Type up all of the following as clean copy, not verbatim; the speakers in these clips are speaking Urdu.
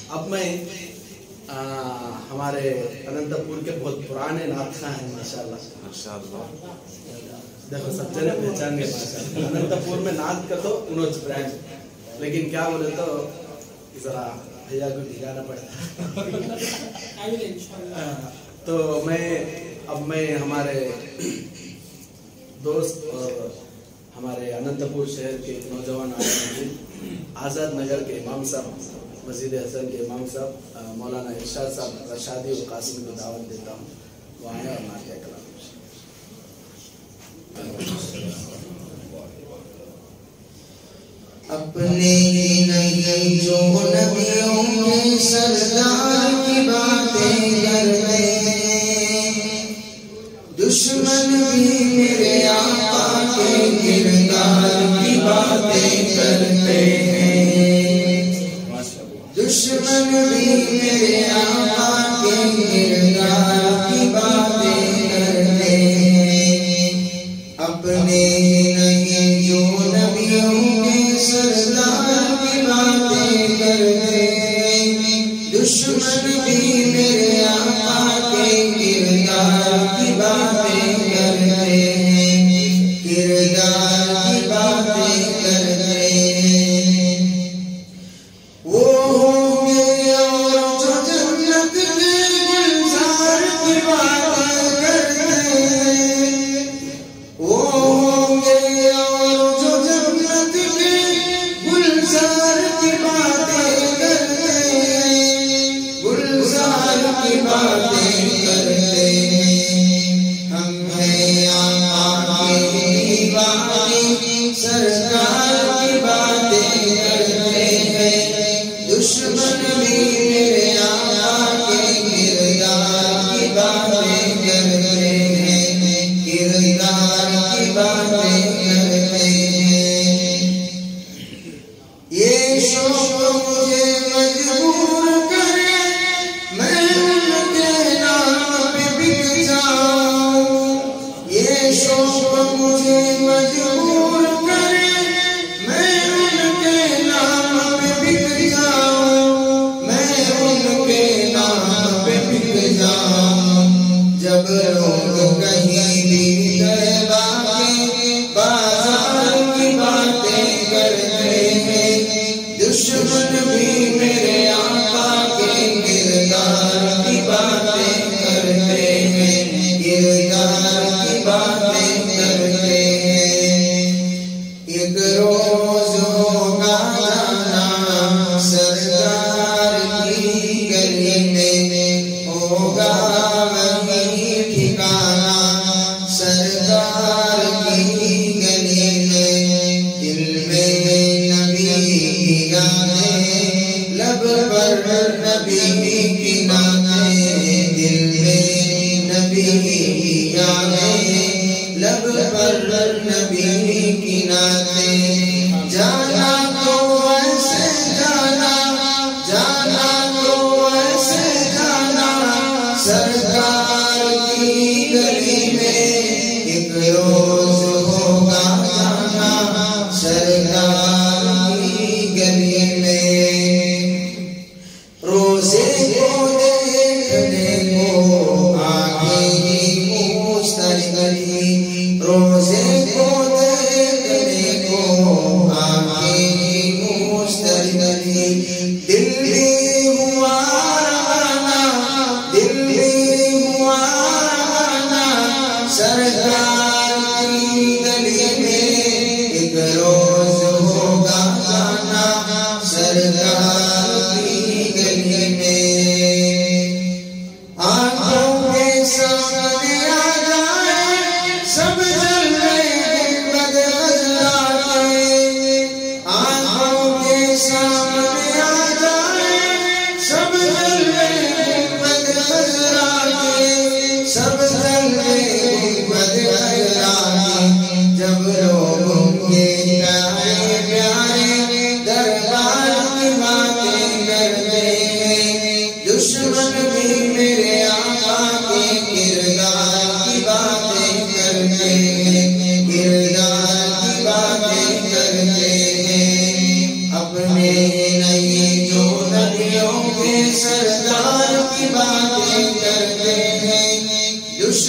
اب میں ہمارے اننت پور کے بہت پرانے نعت خواں ہیں ماشاءاللہ. دیکھو سب جنے پہچان گئے ماشاءاللہ. اننت پور میں نعت کا تو انوج برانڈ, لیکن کیا بولے تو ذرا بھیا کو ٹھکانا پڑتا. تو میں ہمارے دوست اور ہمارے اننت پور شہر کے ایک نوجوان آزاد نگر کے امام صاحب, مسجد حسن کے امام صاحب مولانا ارشاد صاحب رشادی و قاسمی کو دعوت دیتا ہوں, وہ آئے اور نعت کلام. اپنے نہیں جو نبیوں کے سردار کی باتیں کرتے ہیں, دشمن بھی میرے آقا کے کردار کی باتیں کرتے ہیں. دشمن بھی میرے آقا کے کردار کی باتیں کرتے ہیں. اپنے نہیں جو نبیوں سردار کی باتیں کرتے ہیں, دشمن بھی میرے آقا کے کردار کی باتیں کرتے ہیں. کردار کی باتیں کرتے ہیں. وہ ہوں گے اور جو جنت کے گلزار کی باتیں کرتے ہیں. وہ ہوں گے اور جو جنت کے گلزار کی باتیں کرتے ہیں, گلزار کی باتیں کرتے ہیں. ہم ہیں آقا کے دیوانے, سرکار کی باتیں کرتے ہیں. دشمن بھی میرے آقا کے کردار کی باتیں کرتے ہیں. کردار کی باتیں کرتے ہیں. یہ شوق مجھے مجبور کرے میں ان کے نام پہ بک جاؤں. یہ شوق مجھے مجبور کرے میں ان کے نام پہ بک جاؤں. میں ان کے نام پہ بک جاؤں. جب لوگ کہیں بھی طیبہ کے بازار کی باتیں کرتے ہیں, دشمن بھی میرے آقا کے کردار کی باتیں کرتے ہیں. کردار کی باتیں کرتے ہیں. ایک روز ہوگا جانا سرکار کی گلی میں, ہوگا وہیں ٹھکانا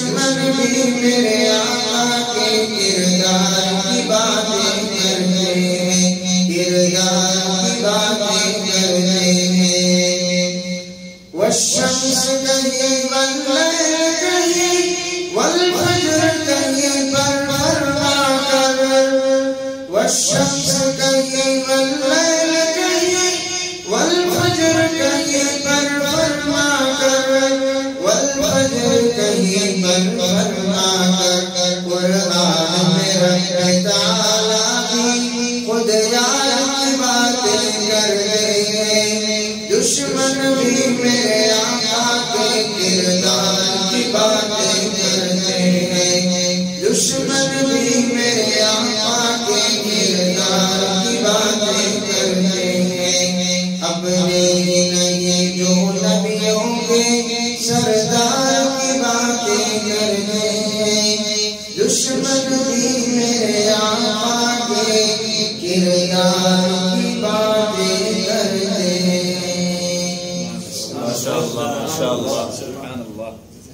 دشمن بھی میرے آقا کے کردار کی باتیں کرتے ہیں، کردار کی باتیں کرتے ہیں۔ والشمس کہیں واللیل کہیں والفجر کہیں پر فرما کر، والشمس کہیں واللیل کہیں والفجر کہیں پر فرما کر، والفجر کہیں پر فرما کر، قرآن میں رب تعالیٰ بھی خود یار کی باتیں کرتے ہیں۔ دشمن بھی میرے آقا کے کردار کی باتیں کرتے ہیں، دشمن بھی میرے آقا کے کردار کی باتیں کرتے ہیں۔ اپنے نہیں جو نبیوں کے سردار کی باتیں کرتے ہیں، دشمن بھی میرے آقا کے کردار کی باتیں کرتے ہیں۔ ماشاءاللہ ماشاءاللہ سبحان اللہ۔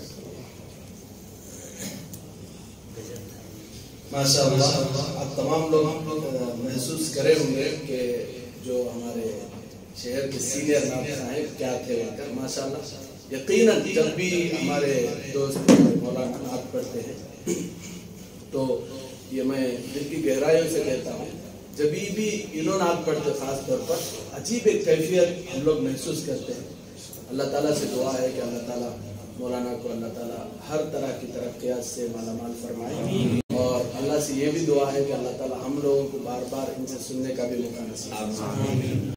ماشاءاللہ آپ تمام لوگ محسوس کرے ہوں گے کہ جو ہمارے شہر کے سینئر نائب صاحب کیا تھے وہاں کر ماشاءاللہ۔ یقیناً جب بھی ہمارے دوست مولانا نعت پڑھتے ہیں تو یہ میں دل کی گہرائیوں سے کہتا ہوں، جب بھی انہوں نعت پڑھتے خاص طور پر عجیب ایک کیفیت ہم لوگ محسوس کرتے ہیں۔ اللہ تعالیٰ سے دعا ہے کہ اللہ تعالیٰ مولانا کو اللہ تعالیٰ ہر طرح کی ترقیات سے مالا مال فرمائے، اور اللہ سے یہ بھی دعا ہے کہ اللہ تعالیٰ ہم لوگوں کو بار بار ان سے سننے کا بھی موقع نصیب فرمائے۔